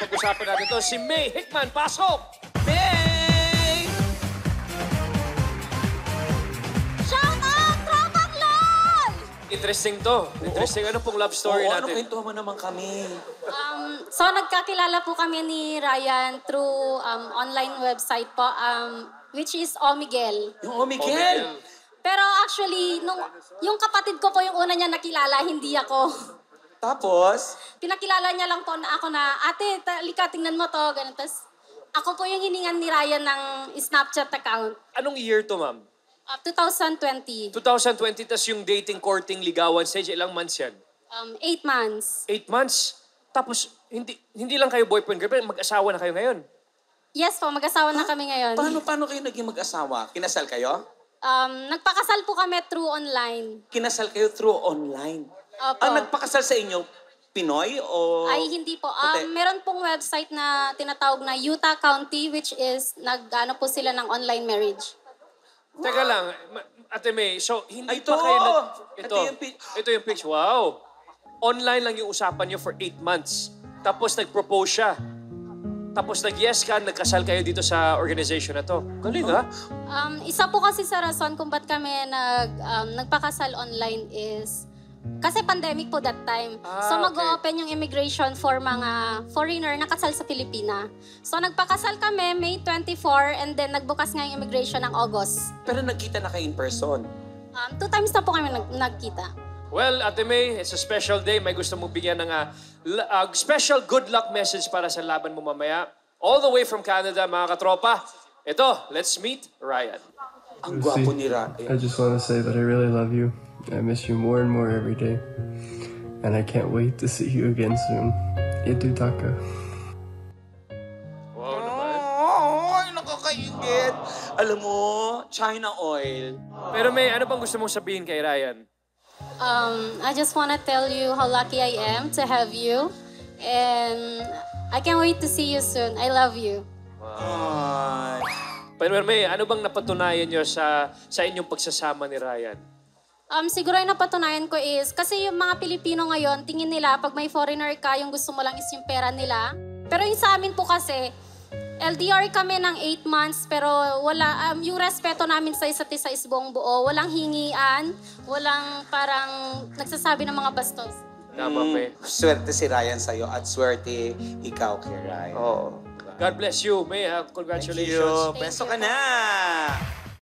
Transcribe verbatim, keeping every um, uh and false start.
Pag-usapan natin to. Si May Hickman, pasok! May! Shout out, Tropang LOL! Interesting to. Interesting. Ano pong love story Oo, ano natin? kwentuhan mo naman kami? Um, so, nagkakilala po kami ni Ryan through um, online website po, um, which is Omigel. Yung oh, Miguel! Pero actually, nung, yung kapatid ko po yung una niya nakilala, hindi ako. Tapos, Pinakilala niya lang po na ako na, ate, talika, tingnan mo to, ganun. Tapos, ako po yung hiningan ni Ryan ng Snapchat account. Anong year to, ma'am? Uh, twenty twenty. twenty twenty, tas yung dating, courting, ligawan stage, ilang months yan? Um, eight months. Eight months. Tapos, hindi hindi lang kayo boyfriend, girlfriend, mag-asawa na kayo ngayon. Yes po, mag-asawa na kami ngayon. paano, paano kayo naging mag-asawa? Kinasal kayo? Um, nagpakasal po kami through online. Kinasal kayo through online. Opo. Ang nagpakasal sa inyo, Pinoy o... Ay, hindi po. Puti? Um, meron pong website na tinatawag na Utah County, which is, nag-ano po sila ng online marriage. Teka lang, ma- Ate May, so hindi Ay, ito! pa kayo nag... Ito, Ito yung pic- ito yung picture. Wow! Online lang yung usapan niyo for eight months. Tapos nag-propose siya. Tapos nag-yes ka, nagkasal kayo dito sa organization na to. Galing, ha? Um, isa po kasi sa rason kung ba't kami nag, um, nagpakasal online is kasi pandemic po that time. Ah, so okay. mag-open yung immigration for mga foreigner na kasal sa Pilipina. So nagpakasal kami May twenty-fourth and then nagbukas nga yung immigration ng August. Pero nagkita na kayo in person. Um, two times na po kami nag nagkita. Well, Ate May, it's a special day. May gusto mong bigyan ng uh, l- uh, special good luck message para sa laban mo mamaya. All the way from Canada, mga katropa. Ito, let's meet Ryan. Ang gwapo ni Ryan. I just want to say that I really love you. I miss you more and more every day. And I can't wait to see you again soon. Itu taka. Wow naman. Oh, ay, nakakaingit. Alam mo, China oil. Pero May, ano bang gusto mong sabihin kay Ryan? Um, I just want to tell you how lucky I am to have you. And I can't wait to see you soon. I love you. Ay. Pero May, ano bang napatunayan nyo sa, sa inyong pagsasama ni Ryan? Um, siguro yung napatunayan ko is, kasi yung mga Pilipino ngayon, tingin nila, pag may foreigner ka, yung gusto mo lang is yung pera nila. Pero yung sa amin po kasi, L D R kami ng eight months, pero wala, um, yung respeto namin sa isa't isa is buong buo. Walang hingian, walang parang nagsasabi ng mga bastos. Tama, May. Swerte si Ryan sa'yo at swerte ikaw kay Ryan. Oh. God bless you, May. ha? Congratulations. Thank you. Beso ka na!